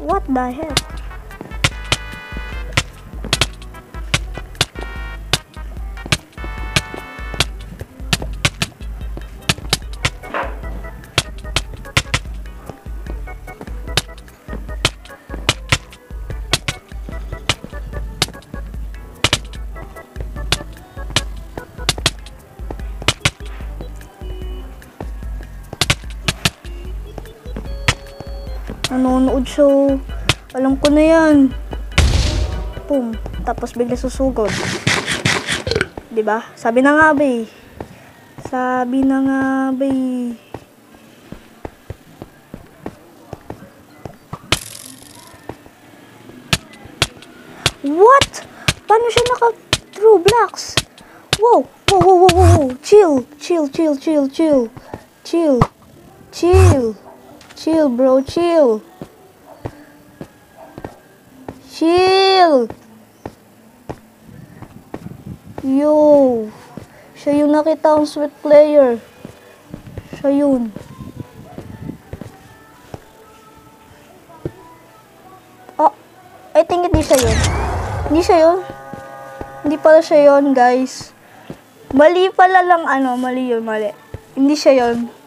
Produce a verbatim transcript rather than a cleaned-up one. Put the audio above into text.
What the heck? Nanonood siya. Alam ko na yan. Boom. Tapos bigla susugod. Diba? Sabi na nga ba eh. Sabi na nga ba eh. What? Paano siya naka-through blocks? Wow! Wow, wow, wow, wow! Chill! Chill, chill, chill, chill! Chill! Chill! Chill, bro, chill. Chill. Yo. Siya yung nakita ang sweet player. Siya yun. Oh, I think hindi siya yun. Hindi siya yun. Hindi pala siya yun, guys. Mali pala lang, ano, mali yun, mali. Hindi siya yun.